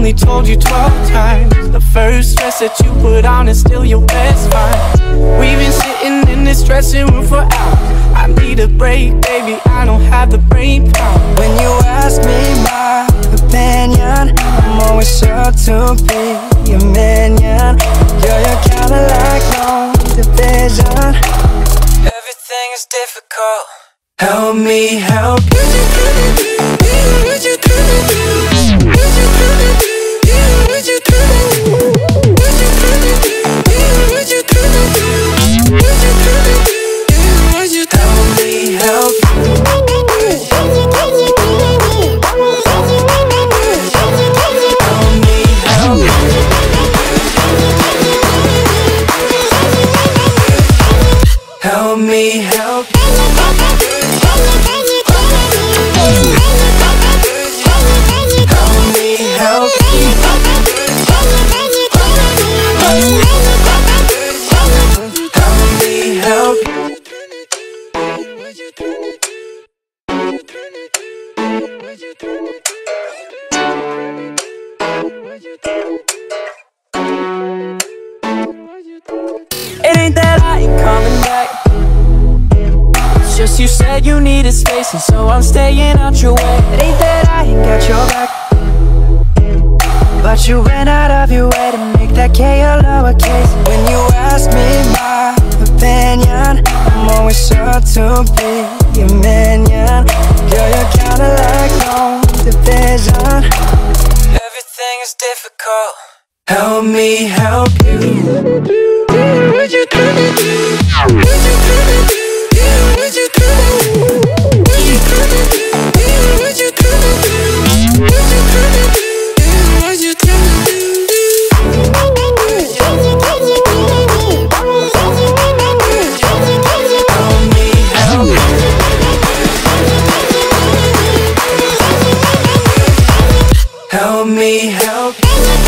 only told you 12 times. The first dress that you put on is still your best find. We've been sitting in this dressing room for hours. I need a break, baby, I don't have the brain power. When you ask me my opinion, I'm always sure to be your minion. Girl, you're kinda like no division. Everything is difficult. Help me help you. Help me help. It ain't that I ain't coming back. It's just you said you needed space, and so I'm staying out your way. It ain't that I ain't got your back, but you went out of your way to make that K a lowercase. When you ask me my opinion, I'm always sure to be your minion. Girl, you're kinda like no division. Everything is difficult. Help me help you. Help me help.